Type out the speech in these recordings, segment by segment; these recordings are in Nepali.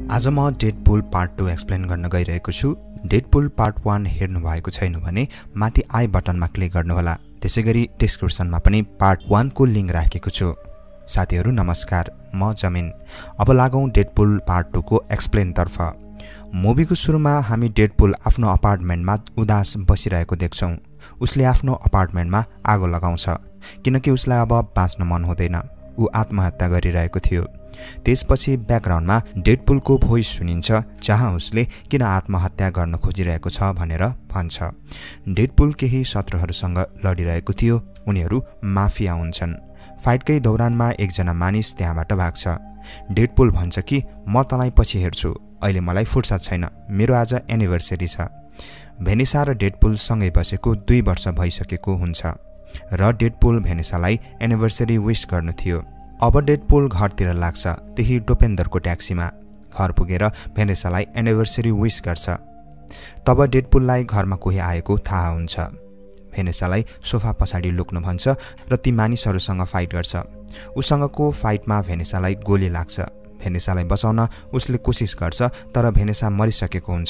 आज म डेडपुल पार्ट 2 एक्सप्लेन गर्न गइरहेको छु। डेडपुल पार्ट 1 हेर्नु भएको छैन भने माथि आई बटनमा क्लिक गर्नुहोला। त्यसैगरी डिस्क्रिप्सनमा पनि पार्ट 1 को लिंक राखेको छु। साथीहरु नमस्कार, म जमिन। अब लागौं डेडपुल पार्ट 2 को एक्सप्लेन तर्फ। मुभीको सुरुमा हामी डेडपुल आफ्नो अपार्टमेन्टमा उदास बसिरहेको देख्छौं। उसले आफ्नो अपार्टमेन्टमा आगो लगाउँछ किनकि उसलाई अब बाँच्न मन हुँदैन। ऊ आत्महत्या गरिरहेको थियो। त्यसपछि ब्याकग्राउन्डमा डेडपुलको भोइस सुनिन्छ जहाँ उसले किन आत्महत्या गर्न खोजिरहेको छ भनेर भन्छ। डेडपुल केही शत्रुहरूसँग लडिरहेको थियो। उनीहरू माफिया हुन्छन्। फाइटकै दौरानमा एकजना मानिस त्यहाँबाट भाग्छ। डेडपुल भन्छ कि म तँलाई पछि हेर्छु, अहिले मलाई फुर्सद छैन, मेरो आज एनिभर्सरी छ। भेनेसा र डेडपुल सँगै बसेको 2 वर्ष भइसकेको हुन्छ र डेडपुल भेनेसालाई एनिभर्सरी विश गर्नु थियो। अब डेडपुल घरतिर लाग्छ, त्यही डोपेन्दरको ट्याक्सीमा। घर पुगेर भेनेसालाई एनिभर्सरी विश गर्छ। तब डेडपुललाई घरमा कोही आएको थाहा हुन्छ। भेनेसालाई सोफा पछाडि लुक्नु भन्छ र ती मानिसहरूसँग फाइट गर्छ। उसँगको फाइटमा भेनेसालाई गोली लाग्छ। भेनेसालाई बचाउन उसले कोसिस गर्छ तर भेनेसा मरिसकेको हुन्छ।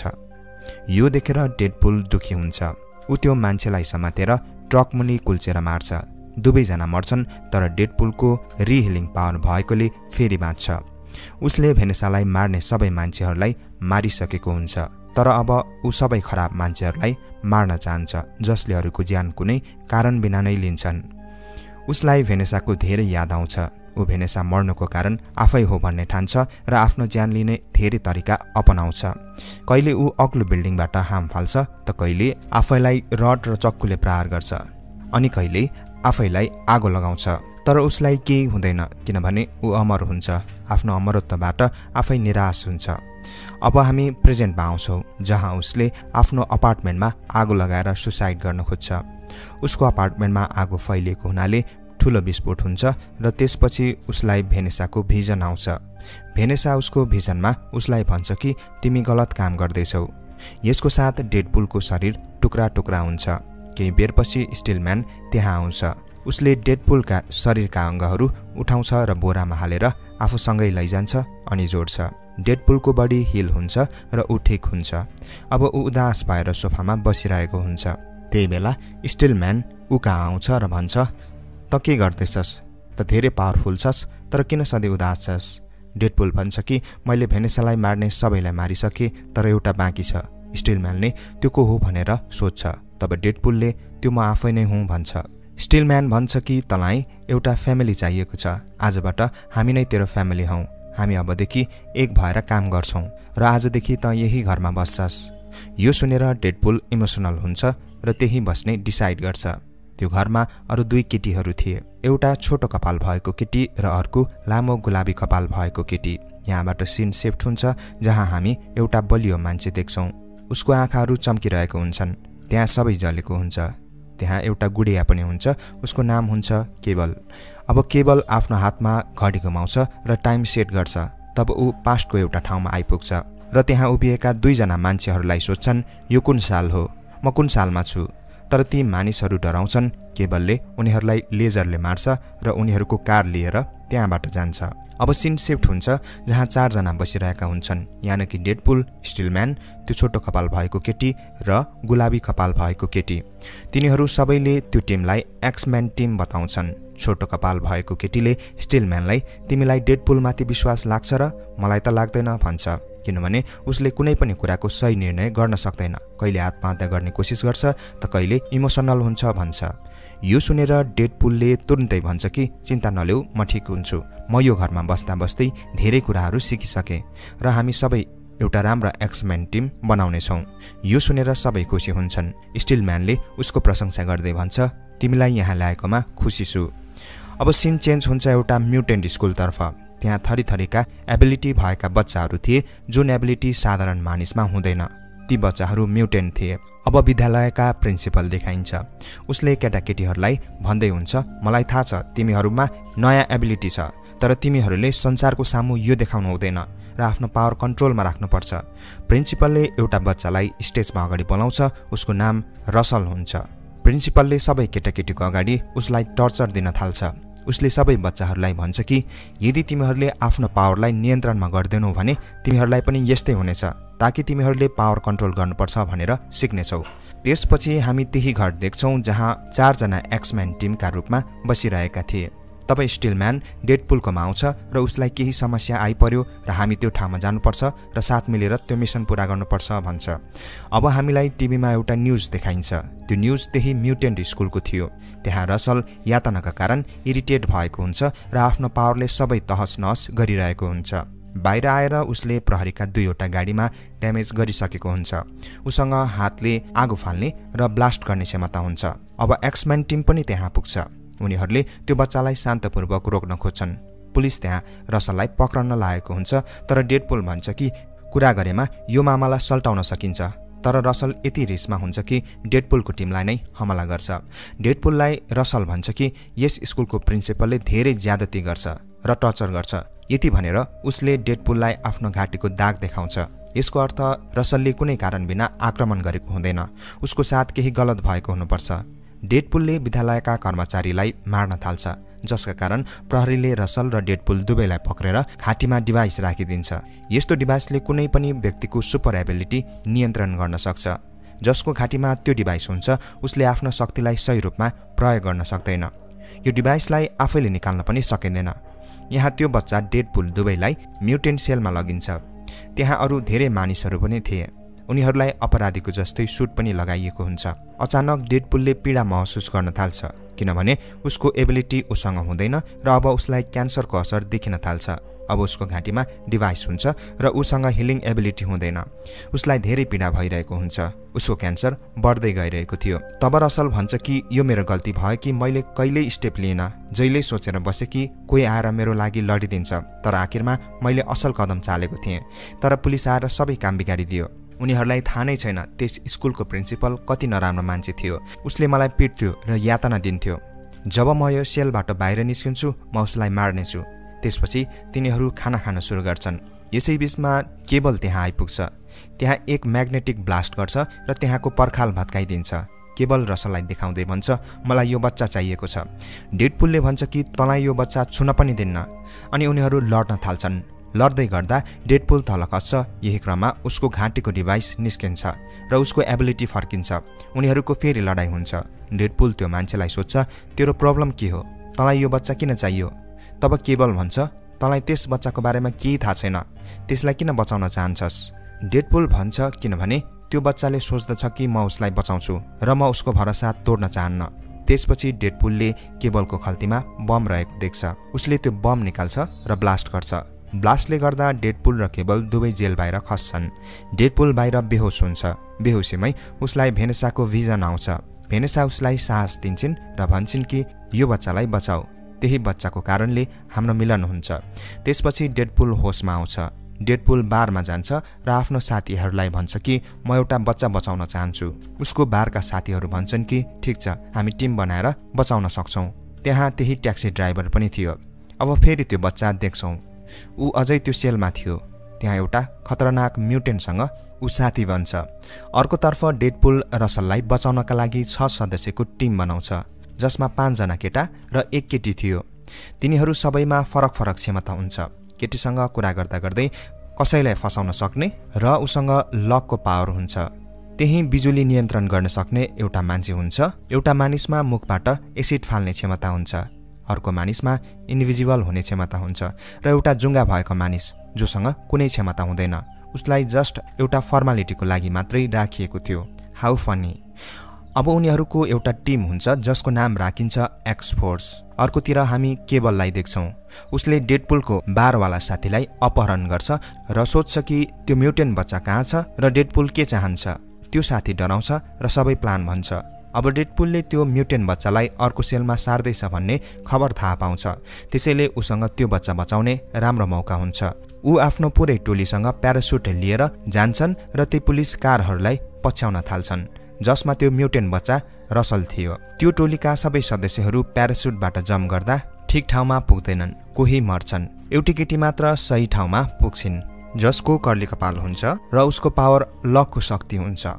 यो देखेर डेडपुल दुखी हुन्छ। ऊ त्यो मान्छेलाई समातेर ट्रक मुनि कुल्चेर मार्छ। दुवैजना मर्छन् तर डेडपुलको रिहिलिङ पावर भएकोले फेरि बाँच्छ। उसले भेनेसालाई मार्ने सबै मान्छेहरूलाई मारिसकेको हुन्छ तर अब ऊ सबै खराब मान्छेहरूलाई मार्न चाहन्छ जसले अरूको ज्यान कुनै कारण बिना नै लिन्छन्। उसलाई भेनेसाको धेरै याद आउँछ। ऊ भेनेसा मर्नुको कारण आफै हो भन्ने ठान्छ र आफ्नो ज्यान लिने धेरै तरिका अपनाउँछ। कहिले ऊ अग्लो बिल्डिङबाट हाम फाल्छ त कहिले आफैलाई रड र चक्कुले प्रहार गर्छ अनि कहिले आफैलाई आगो लगाउँछ। तर उसलाई केही हुँदैन किनभने ऊ अमर हुन्छ। आफ्नो अमरत्वबाट आफै निराश हुन्छ। अब हामी प्रेजेन्टमा आउँछौं जहाँ उसले आफ्नो अपार्टमेन्टमा आगो लगाएर सुसाइड गर्न खोज्छ। उसको अपार्टमेन्टमा आगो फैलिएको हुनाले ठूलो विस्फोट हुन्छ र त्यसपछि उसलाई भेनेसाको भिजन आउँछ। भेनेसा उसको भिजनमा उसलाई भन्छ कि तिमी गलत काम गर्दैछौ। यसको साथ डेडपुलको शरीर टुक्रा टुक्रा हुन्छ। केही बेरपछि स्टिलम्यान त्यहाँ आउँछ। उसले डेडपुलका शरीरका अङ्गहरू उठाउँछ र बोरामा हालेर आफूसँगै लैजान्छ अनि जोड्छ। डेडपुलको बडी हिल हुन्छ र ऊ ठिक हुन्छ। अब ऊ उदास भएर सोफामा बसिरहेको हुन्छ। त्यही बेला स्टिलम्यान ऊ कहाँ आउँछ र भन्छ, त के गर्दैछस्? त धेरै पावरफुल छस् तर किन सधैँ उदास छस्? डेडपुल भन्छ कि मैले भेनेसालाई मार्ने सबैलाई मारिसके तर एउटा बाँकी छ। स्टिलम्यानले त्यो को हो भनेर सोध्छ। तब डेडपुलले त्यो म आफै नै हुँ भन्छ। स्टिलम्यान भन्छ कि तँलाई एउटा फ्यामिली चाहिएको छ। आजबाट हामी नै तेरो फ्यामिली हौ। हामी अबदेखि एक भएर काम गर्छौं र आजदेखि त यही घरमा बस्छस्। यो सुनेर डेडपुल इमोसनल हुन्छ र त्यही बस्ने डिसाइड गर्छ। त्यो घरमा अरु 2 केटीहरू थिए। एउटा छोटो कपाल भएको केटी र अर्को लामो गुलाबी कपाल भएको केटी। यहाँबाट सीन शिफ्ट हुन्छ जहाँ हामी एउटा बलियो मान्छे देख्छौं। उसको आँखाहरू चम्किरहेको हुन्छन्। त्यहाँ सबै जलेको हुन्छ। त्यहाँ एउटा गुडिया पनि हुन्छ। उसको नाम हुन्छ केबल। अब केबल आफ्नो हातमा घडी घुमाउँछ र टाइम सेट गर्छ। तब ऊ पास्टको एउटा ठाउँमा आइपुग्छ र त्यहाँ उभिएका 2 जना मान्छेहरूलाई सोध्छन्, यो कुन साल हो? म कुन सालमा छु? तर ती मानिसहरू डराउँछन्। केबलले उनीहरूलाई लेजरले मार्छ र उनीहरूको कार लिएर त्यहाँबाट जान्छ। अब सीन शिफ्ट हुन्छ जहाँ 4 जना बसिरहेका हुन्छन्, यानि कि डेडपुल, स्टिलम्यान, त्यो छोटो कपाल भएको केटी र गुलाबी कपाल भएको केटी। तिनीहरू सबैले त्यो टिमलाई एक्सम्यान टिम बताउँछन्। छोटो कपाल भएको केटीले स्टिलम्यानलाई तिमीलाई डेडपुलमाथि विश्वास लाग्छ र मलाई त लाग्दैन भन्छ किनभने उसले कुनै पनि कुराको सही निर्णय गर्न सक्दैन। कहिले आत्महत्या गर्ने कोसिस गर्छ त कहिले इमोसनल हुन्छ भन्छ। यो सुनेर डेडपुलले तुरुन्तै भन्छ कि चिन्ता नलेऊ, म ठिक हुन्छु। म यो घरमा बस्दा बस्दै धेरै कुराहरू सिकिसके र हामी सबै एउटा राम्रो एक्सम्यान टिम बनाउने छौं। यो सुनेर सबै खुसी हुन्छन्। स्टिलम्यानले उसको प्रशंसा गर्दै भन्छ, तिमीलाई यहाँ ल्याएकोमा खुसी छु। अब सीन चेन्ज हुन्छ एउटा म्युटेन्ट स्कुलतर्फ। त्यहाँ थरीथरीका एबिलिटी भएका बच्चाहरू थिए जुन एबिलिटी साधारण मानिसमा हुँदैन। ती बच्चाहरू म्युटेन्ट थिए। अब विद्यालयका प्रिन्सिपल देखाइन्छ। उसले केटाकेटीहरूलाई भन्दै हुन्छ, मलाई थाहा छ तिमीहरूमा नयाँ एबिलिटी छ तर तिमीहरूले संसारको सामु यो देखाउनु हुँदैन र आफ्नो पावर कन्ट्रोलमा राख्नुपर्छ। प्रिन्सिपलले एउटा बच्चालाई स्टेजमा अगाडि बोलाउँछ। उसको नाम रसल हुन्छ। प्रिन्सिपलले सबै केटाकेटीको अगाडि उसलाई टर्चर दिन थाल्छ। उसले सबै बच्चाहरूलाई भन्छ कि यदि तिमीहरूले आफ्नो पावरलाई नियन्त्रणमा गर्दैनौ भने तिमीहरूलाई पनि यस्तै हुनेछ, ताकि तिमीहरूले पावर कन्ट्रोल गर्नुपर्छ भनेर सिक्नेछौ। त्यसपछि हामी त्यही घर देख्छौं जहाँ 4 जना एक्सम्यान टिमका रूपमा बसिरहेका थिए। तब स्टिलम्यान डेडपुलकोमा आउँछ र उसलाई केही समस्या आइपर्यो र हामी त्यो ठाउँमा जानुपर्छ र साथ मिलेर त्यो मिसन पूरा गर्नुपर्छ भन्छ। अब हामीलाई टिभीमा एउटा न्यूज देखाइन्छ। त्यो न्यूज त्यही म्युटेन्ट स्कुलको थियो। त्यहाँ रसल यातनाका कारण इरिटेट भएको हुन्छ र आफ्नो पावरले सबै तहस नहस गरिरहेको हुन्छ। बाहिर आएर उसले प्रहरीका 2वटा गाडीमा ड्यामेज गरिसकेको हुन्छ। उसँग हातले आगो फाल्ने र ब्लास्ट गर्ने क्षमता हुन्छ। अब एक्सम्यान टिम पनि त्यहाँ पुग्छ। उनीहरूले त्यो बच्चालाई शान्तपूर्वक रोक्न खोज्छन्। पुलिस त्यहाँ रसललाई पक्रन लागेको हुन्छ, तर डेडपुल भन्छ कि कुरा गरेमा यो मामालाई सल्टाउन सकिन्छ। तर रसल यति रिसमा हुन्छ कि डेडपुलको टिमलाई नै हमला गर्छ। डेडपुललाई रसल भन्छ कि यस स्कुलको प्रिन्सिपलले धेरै ज्यादती गर्छ र टर्चर गर्छ। यति भनेर उसले डेडपुललाई आफ्नो घाँटीको दाग देखाउँछ। यसको अर्थ रसलले कुनै कारण बिना आक्रमण गरेको हुँदैन, उसको साथ केही गलत भएको हुनुपर्छ। डेडपुलले विद्यालयका कर्मचारीलाई मार्न थाल्छ, जसका कारण प्रहरीले रसल र डेडपुल दुवैलाई पक्रेर घाँटीमा डिभाइस राखिदिन्छ। यस्तो डिभाइसले कुनै पनि व्यक्तिको सुपर एबिलिटी नियन्त्रण गर्न सक्छ। जसको घाँटीमा त्यो डिभाइस हुन्छ उसले आफ्नो शक्तिलाई सही रूपमा प्रयोग गर्न सक्दैन। यो डिभाइसलाई आफैले निकाल्न पनि सकिँदैन। यहाँ त्यो बच्चा डेडपुल दुवैलाई म्युटेन्ट सेलमा लगिन्छ। त्यहाँ अरू धेरै मानिसहरू पनि थिए। उनीहरूलाई अपराधीको जस्तै सुट पनि लगाइएको हुन्छ। अचानक डेडपुलले पीडा महसुस गर्न थाल्छ, किनभने उसको एबिलिटी उसँग हुँदैन र अब उसलाई क्यान्सरको असर देखिन थाल्छ। अब उसको घाँटीमा डिभाइस हुन्छ र उसँग हिलिङ एबिलिटी हुँदैन। उसलाई धेरै पीडा भइरहेको हुन्छ। उसको क्यान्सर बढ्दै गइरहेको थियो। तब रसल भन्छ कि यो मेरो गल्ती भयो कि मैले कहिल्यै स्टेप लिएन। जहिले सोचेर बसे कि कोही आएर मेरो लागि लडिदिन्छ, तर आखिरमा मैले असल कदम चालेको थिएँ। तर पुलिस आएर सबै काम बिगारिदियो। उनीहरूलाई थाहा नै छैन त्यस स्कुलको प्रिन्सिपल कति नराम्रो मान्छे थियो। उसले मलाई पिट्थ्यो र यातना दिन्थ्यो। जब म यो सेलबाट बाहिर निस्किन्छु म उसलाई मार्नेछु। त्यसपछि तिनीहरू खाना खान सुरु गर्छन्। यसै बीचमा केबल त्यहाँ आइपुग्छ। त्यहाँ एक म्याग्नेटिक ब्लास्ट गर्छ र त्यहाँको पर्खाल भत्काइदिन्छ। केबल रसललाई देखाउँदै भन्छ मलाई यो बच्चा चाहिएको छ। डेडपुलले भन्छ कि तँलाई यो बच्चा छुन पनि दिन्न। अनि उनीहरू लड्न थाल्छन्। लड्दै गर्दा डेडपुल तल खस्छ। यही क्रममा उसको घाँटीको डिभाइस निस्किन्छ र उसको एबिलिटी फर्किन्छ। उनीहरूको फेरि लडाइँ हुन्छ। डेडपुल त्यो मान्छेलाई सोध्छ तेरो प्रब्लम के हो, तँलाई यो बच्चा किन चाहियो? तब केबल भन्छ तँलाई त्यस बच्चाको बारेमा केही थाहा छैन, त्यसलाई किन बचाउन चाहन्छस्? डेडपुल भन्छ किनभने त्यो बच्चाले सोच्दछ कि म उसलाई बचाउँछु र म उसको भरोसा तोड्न चाहन्न। त्यसपछि डेडपुलले केबलको खल्तीमा बम रहेको देख्छ। उसले त्यो बम निकाल्छ र ब्लास्ट गर्छ। ब्लास्टले गर्दा डेडपुल र केबल दुवै जेल बाहिर खस्छन्। डेडपुल बाहिर बेहोस हुन्छ। बेहोसीमै उसलाई भेनेसाको भिजन आउँछ। भेनेसा उसलाई साहस दिन्छन् र भन्छन् कि यो बच्चालाई बचाऊ, त्यही बच्चाको कारणले हाम्रो मिलन हुन्छ। त्यसपछि डेडपुल होसमा आउँछ। डेडपुल बारमा जान्छ र आफ्नो साथीहरूलाई भन्छ कि म एउटा बच्चा बचाउन चाहन्छु। उसको बारका साथीहरू भन्छन् कि ठिक छ, हामी टिम बनाएर बचाउन सक्छौँ। त्यहाँ त्यही ट्याक्सी ड्राइभर पनि थियो। अब फेरि त्यो बच्चा देख्छौँ। ऊ अझै त्यो सेलमा थियो। त्यहाँ एउटा खतरनाक म्युटेन्टसँग ऊ साथी बन्छ। अर्कोतर्फ डेडपुल रसललाई बचाउनका लागि 6 सदस्यको टिम बनाउँछ, जसमा 5 जना केटा र 1 केटी थियो। तिनीहरू सबैमा फरक फरक क्षमता हुन्छ। केटीसँग कुरा गर्दा गर्दै कसैलाई फसाउन सक्ने र उसँग लकको पावर हुन्छ। त्यही बिजुली नियन्त्रण गर्न सक्ने एउटा मान्छे हुन्छ। एउटा मानिसमा मुखबाट एसिड फाल्ने क्षमता हुन्छ। अर्को मानिसमा इन्भिजिबल हुने क्षमता हुन्छ र एउटा जुङ्गा भएको मानिस जोसँग कुनै क्षमता हुँदैन। उसलाई जस्ट एउटा फर्मालिटीको लागि मात्रै राखिएको थियो। How funny. अब उनीहरूको एउटा टिम हुन्छ जसको नाम राखिन्छ एक्स-फोर्स। अर्कोतिर हामी केबललाई देख्छौँ। उसले डेडपुलको बारवाला साथीलाई अपहरण गर्छ र सोध्छ कि त्यो म्युटेन्ट बच्चा कहाँ छ र डेडपुल के चाहन्छ। त्यो साथी डराउँछ र सबै प्लान भन्छ। अब डेडपुलले त्यो म्युटेन्ट बच्चालाई अर्को सेलमा सार्दैछ भन्ने खबर थाहा पाउँछ। त्यसैले उसँग त्यो बच्चा बचाउने राम्रो मौका हुन्छ। ऊ आफ्नो पुरै टोलीसँग प्यारासुट लिएर जान्छन् र ती पुलिस कारहरूलाई पछ्याउन थाल्छन्, जसमा त्यो म्युटेन्ट बच्चा रसल थियो। त्यो टोलीका सबै सदस्यहरू प्यारासुटबाट जम्प गर्दा ठिक ठाउँमा पुग्दैनन्। कोही मर्छन्। एउटी केटी मात्र सही ठाउँमा पुग्छिन्, जसको कर्ली कपाल हुन्छ र उसको पावर लकको शक्ति हुन्छ।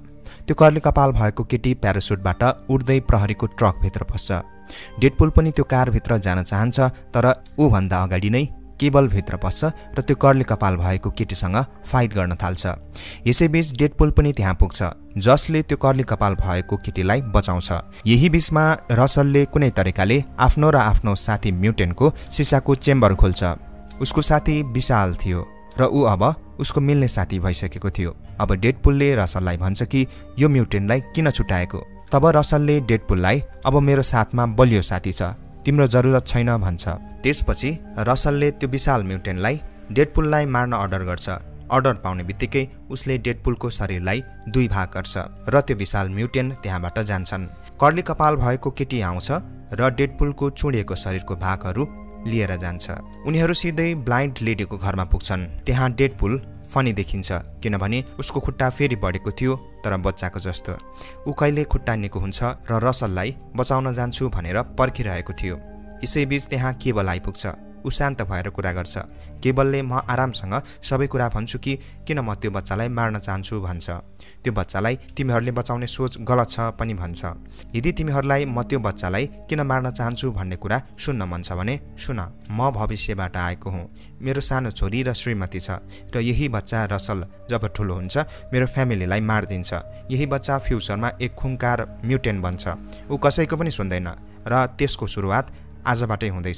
त्यो कर्ली कपाल भएको केटी प्यारासुटबाट उड्दै प्रहरीको ट्रकभित्र पस्छ। डेडपुल पनि त्यो कारभित्र जान चाहन्छ, तर ऊ भन्दा अगाडि नै केबल भित्र पस्छ र त्यो कर्ली कपाल भएको केटीसँग फाइट गर्न थाल्छ। यसैबीच डेडपुल पनि त्यहाँ पुग्छ, जसले त्यो कर्ली कपाल भएको केटीलाई बचाउँछ। यही बीचमा रसलले कुनै तरिकाले आफ्नो र आफ्नो साथी म्युटेन्टको सिसाको चेम्बर खोल्छ। उसको साथी विशाल थियो र ऊ अब उसको मिल्ने साथी भइसकेको थियो। अब डेडपुलले रसललाई भन्छ कि यो म्युटेन्टलाई किन छुटाएको। तब रसलले डेडपुललाई अब मेरो साथमा बलियो साथी छ, तिम्रो जरुरत छैन भन्छ। त्यसपछि रसलले त्यो विशाल म्युटेन्टलाई डेडपुललाई मार्न अर्डर गर्छ। अर्डर पाउने बित्तिकै उसले डेडपुलको शरीरलाई 2 भाग गर्छ र त्यो विशाल म्युटेन्ट त्यहाँबाट जान्छन्। कर्ली कपाल भएको केटी आउँछ र डेडपुलको चुडिएको शरीरको भागहरू लिएर जान्छ। उनीहरू सिधै ब्लाइन्ड लेडीको घरमा पुग्छन्। त्यहाँ डेडपुल फनी देखिन्छ, किनभने उसको खुट्टा फेरि बढेको थियो, तर बच्चाको जस्तो। ऊ कहिले खुट्टा निको हुन्छ र रसललाई बचाउन जान्छु भनेर पर्खिरहेको थियो। यसैबीच त्यहाँ केबल आइपुग्छ। ऊ शान्त भएर कुरा गर्छ। केबलले म आरामसँग सबै कुरा भन्छु कि किन म त्यो बच्चालाई मार्न चाहन्छु भन्छ। त्यो बच्चालाई तिमीहरूले बचाउने सोच गलत छ पनि भन्छ। यदि तिमीहरूलाई म त्यो बच्चालाई किन मार्न चाहन्छु भन्ने कुरा सुन्न मन छ भने सुन, म भविष्यबाट आएको हुँ। मेरो सानो छोरी र श्रीमती छ र यही बच्चा रसल जब ठुलो हुन्छ मेरो फ्यामिलीलाई मारिदिन्छ। यही बच्चा फ्युचरमा एक खुङकार म्युटेन्ट बन्छ। ऊ कसैको पनि सुन्दैन र त्यसको सुरुवात आजबाटै हुँदैछ।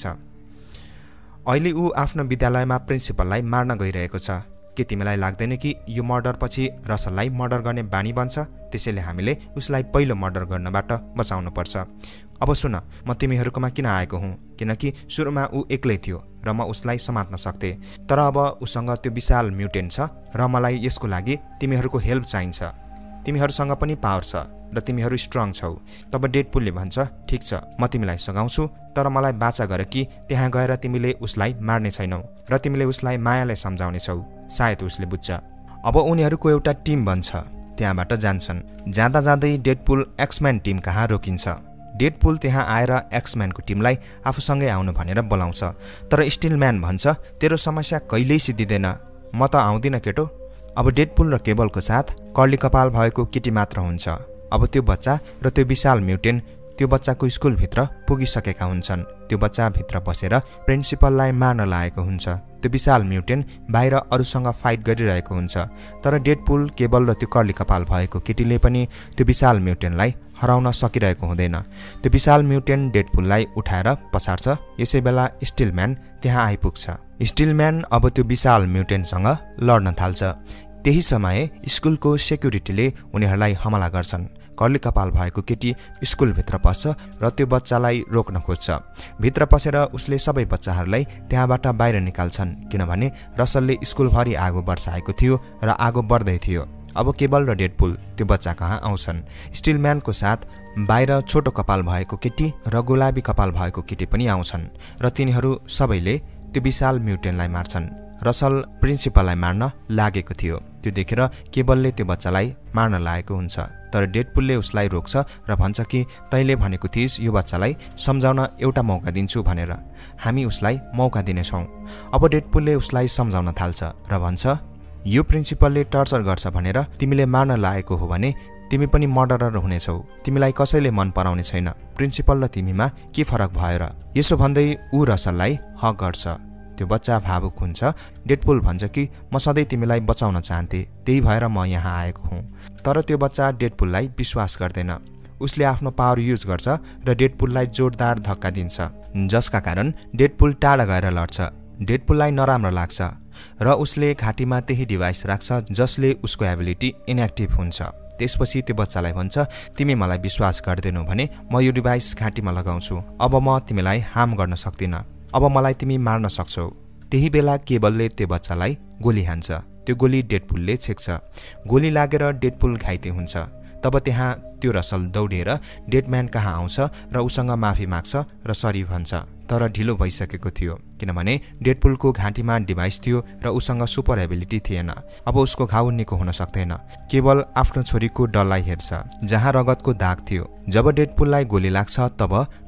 अहिले ऊ आफ्नो विद्यालयमा प्रिन्सिपललाई मार्न गइरहेको छ। के तिमीलाई लाग्दैन कि यो मर्डर पछि रसललाई मर्डर गर्ने बानी बन्छ? त्यसैले हामीले उसलाई पहिलो मर्डर गर्नबाट बचाउनु पर्छ। अब सुन, म तिमीहरूकोमा किन आएको हुँ, किनकि सुरुमा ऊ एक्लै थियो र म उसलाई समात्न सक्थे, तर अब उसँग त्यो विशाल म्युटेन्ट छ र मलाई यसको लागि तिमीहरूको हेल्प चाहिन्छ। तिमीहरूसँग पनि पावर छ र तिमीहरू स्ट्रङ छौ। तब डेडपुलले भन्छ, ठिक छ, म तिमीलाई सघाउँछु, तर मलाई बाचा गर कि त्यहाँ गएर तिमीले उसलाई मार्ने छैनौ र तिमीले उसलाई मायाले सम्झाउने छौ। सायद उसले बुझ्छ। अब उनीहरूको एउटा टिम बन्छ, त्यहाँबाट जान्छन्। जाँदा जाँदै डेडपुल एक्सम्यान टिम कहाँ रोकिन्छ। डेडपुल त्यहाँ आएर एक्सम्यानको टिमलाई आफूसँगै आउनु भनेर बोलाउँछ, तर स्टिलम्यान भन्छ, तेरो समस्या कहिल्यै सिद्धिँदैन, म त आउँदिन केटो। अब डेडपुल र केबलको साथ कर्ली कपाल भएको केटी मात्र हुन्छ। अब त्यो बच्चा र त्यो विशाल म्युटेन्ट त्यो बच्चाको स्कुलभित्र पुगिसकेका हुन्छन्। त्यो बच्चा भित्र बसेर प्रिन्सिपललाई मार्न लागेको हुन्छ। त्यो विशाल म्युटेन्ट बाहिर अरूसँग फाइट गरिरहेको हुन्छ, तर डेडपुल, केबल र त्यो कर्ली कपाल भएको केटीले पनि त्यो विशाल म्युटेन्टलाई हराउन सकिरहेको हुँदैन। त्यो विशाल म्युटेन्ट डेडपुललाई उठाएर पछाड्छ। यसै बेला स्टिलम्यान त्यहाँ आइपुग्छ। स्टिलम्यान अब त्यो विशाल म्युटेन्टसँग लड्न थाल्छ। त्यही समय स्कुलको सेक्युरिटीले उनीहरूलाई हमला गर्छन्। कर्ली कपाल भएको केटी स्कुलभित्र पस्छ र त्यो बच्चालाई रोक्न खोज्छ। भित्र पसेर उसले सबै बच्चाहरूलाई त्यहाँबाट बाहिर निकाल्छन्, किनभने रसलले स्कुलभरि आगो बर्साएको थियो र आगो बढ्दै थियो। अब केबल र डेडपुल त्यो बच्चा कहाँ आउँछन्। स्टिलम्यानको साथ बाहिर छोटो कपाल भएको केटी र गुलाबी कपाल भएको केटी पनि आउँछन् र तिनीहरू सबैले त्यो विशाल म्युटेन्टलाई मार्छन्। रसल प्रिन्सिपललाई मार्न लागेको थियो। त्यो देखेर केबलले त्यो बच्चालाई मार्न लागेको हुन्छ, तर डेडपुलले उसलाई रोक्छ र भन्छ कि तैँले भनेको थिइस् यो बच्चालाई सम्झाउन एउटा मौका दिन्छु भनेर, हामी उसलाई मौका दिनेछौँ। अब डेडपुलले उसलाई सम्झाउन थाल्छ र भन्छ, यो प्रिन्सिपलले टर्चर गर्छ भनेर तिमीले मार्न लागेको हो भने तिमी पनि मर्डरर हुनेछौ। तिमीलाई कसैले मन पराउने छैन। प्रिन्सिपल र तिमीमा के फरक भयो र? यसो भन्दै ऊ रसललाई हक गर्छ। त्यो बच्चा भावुक हुन्छ। डेडपुल भन्छ कि म सधैँ तिमीलाई बचाउन चाहन्थे, त्यही भएर म यहाँ आएको हुँ। तर त्यो बच्चा डेडपुललाई विश्वास गर्दैन। उसले आफ्नो पावर युज गर्छ र डेडपुललाई जोरदार धक्का दिन्छ, जसका कारण डेडपुल टाढा गएर लड्छ। डेडपुललाई नराम्रो लाग्छ र उसले घाँटीमा त्यही डिभाइस राख्छ जसले उसको एबिलिटी इनएक्टिभ हुन्छ। त्यसपछि त्यो बच्चालाई भन्छ, तिमी मलाई विश्वास गर्दैनौ भने म यो डिभाइस घाँटीमा लगाउँछु। अब म तिमीलाई हार्म गर्न सक्दिनँ। अब मलाई तिमी मार्न सक्छौ। त्यही बेला केबलले त्यो बच्चालाई गोली हान्छ। त्यो गोली डेडपुलले छेक्छ। गोली लागेर डेडपुल घाइते हुन्छ। तब त्यहाँ त्यो रसल दौडिएर डेडम्यान कहाँ आउँछ र उसँग माफी माग्छ र सरी भन्छ, तर ढिलो भइसकेको थियो, किनभने डेडपुलको घाँटीमा डिभाइस थियो र उसँग सुपर एबिलिटी थिएन। अब उसको घाउ निको हुन सक्दैन। केवल आफ्नो छोरीको डरलाई हेर्छ, जहाँ रगतको दाग थियो। जब डेडपुललाई गोली लाग्छ तब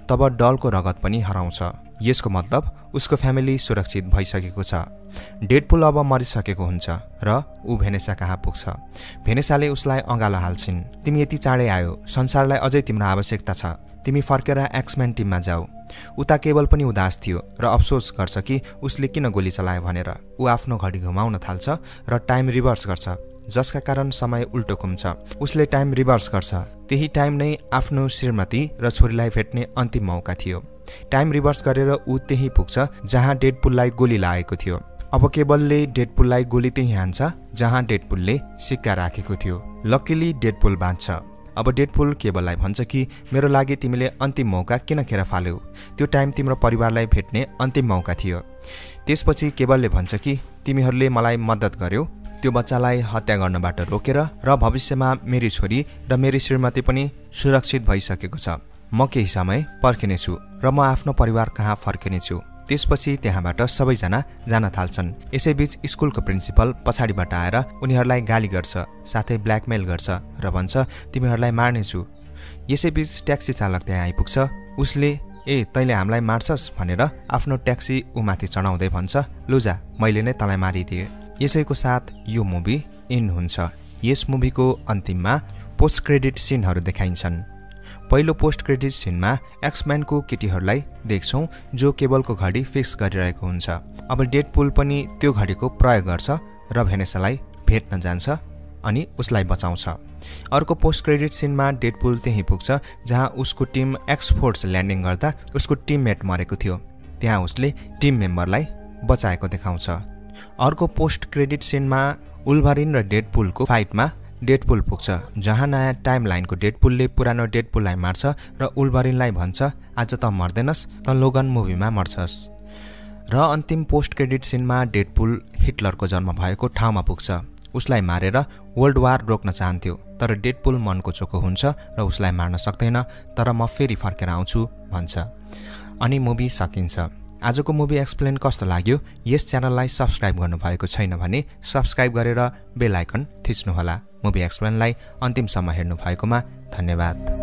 तब डलको रगत पनि हराउँछ। यसको मतलब उसको फ्यामिली सुरक्षित भइसकेको छ। डेडपुल अब मरिसकेको हुन्छ र ऊ भेनेसा कहाँ पुग्छ। भेनेसाले उसलाई अँगालो हाल्छिन्। तिमी यति चाँडै आयो, संसारलाई अझै तिम्रो आवश्यकता छ। तिमी फर्केर एक्सम्यान टिममा जाऊ। उता केवल पनि उदास थियो र अफसोस गर्छ कि उसले किन गोली चलायो भनेर। ऊ आफ्नो घडी घुमाउन थाल्छ र टाइम रिभर्स गर्छ, जसका कारण समय उल्टो घुम्छ। उसले टाइम रिभर्स गर्छ। त्यही टाइम नै आफ्नो श्रीमती र छोरीलाई भेट्ने अन्तिम मौका थियो। टाइम रिभर्स गरेर ऊ त्यही पुग्छ जहाँ डेडपुललाई गोली लागेको थियो। अब केबलले डेडपुललाई गोली त्यही हान्छ जहाँ डेडपुलले सिक्का राखेको थियो। लक्कीली डेडपुल बाँच्छ। अब डेडपुल केबललाई भन्छ कि मेरो लागि तिमीले अन्तिम मौका किन खेर फाल्यौ? त्यो टाइम तिम्रो परिवारलाई भेट्ने अन्तिम मौका थियो। त्यसपछि केबलले भन्छ कि तिमीहरूले मलाई मद्दत गर्यौ त्यो बच्चालाई हत्या गर्नबाट रोकेर र भविष्यमा मेरी छोरी र मेरी श्रीमती पनि सुरक्षित भइसकेको छ। म केही समय पर्खिनेछु र म आफ्नो परिवार कहाँ फर्किनेछु। त्यसपछि त्यहाँबाट सबैजना जान थाल्छन्। यसैबीच स्कुलको प्रिन्सिपल पछाडिबाट आएर उनीहरूलाई गाली गर्छ, साथै ब्ल्याकमेल गर्छ र भन्छ तिमीहरूलाई मार्नेछु। यसैबीच ट्याक्सी चालक त्यहाँ आइपुग्छ। उसले तैँले हामीलाई मार्छस् भनेर आफ्नो ट्याक्सी उमाथि चढाउँदै भन्छ, लुजा मैले नै तँलाई मारिदिए। यसैको साथ यो मुभी एन्ड हुन्छ। यस मुभीको अन्तिममा पोस्ट क्रेडिट सिनहरू देखाइन्छन्। पहिलो पोस्ट क्रेडिट सिनमा एक्सम्यानको केटीहरूलाई देख्छौँ जो केबलको घडी फिक्स गरिरहेको हुन्छ। अब डेडपुल पनि त्यो घडीको प्रयोग गर्छ र भेनेसालाई भेट्न जान्छ अनि उसलाई बचाउँछ। अर्को पोस्ट क्रेडिट सिनमा डेडपुल त्यही पुग्छ जहाँ उसको टिम एक्सफोर्स ल्यान्डिङ गर्दा उसको टिममेट मरेको थियो। त्यहाँ उसले टिम मेम्बरलाई बचाएको देखाउँछ। अर्को पोस्ट क्रेडिट सिनमा वुल्भरिन र डेडपुलको फाइटमा डेडपुल पुग्छ जहाँ नयाँ टाइमलाइनको डेडपुलले पुरानो डेडपुललाई मार्छ र वुल्भरिनलाई भन्छ आज त मर्दैनस्, त लोगन मुभीमा मर्छस्। र अन्तिम पोस्ट क्रेडिट सिनमा डेडपुल हिटलरको जन्म भएको ठाउँमा पुग्छ। उसलाई मारेर वर्ल्ड वार रोक्न चाहन्थ्यो, तर डेडपुल मनको चोखो हुन्छ र उसलाई मार्न सक्दैन। तर म फेरि फर्केर आउँछु भन्छ अनि मुभी सकिन्छ। आजको मुभी एक्सप्लेन कस्तो लाग्यो? यस च्यानललाई सब्स्क्राइब गर्नुभएको छैन भने सब्स्क्राइब गरेर बेल आइकन थिच्नुहोला। मुभी एक्सप्लेनलाई अन्तिमसम्म हेर्नु भएकोमा धन्यवाद।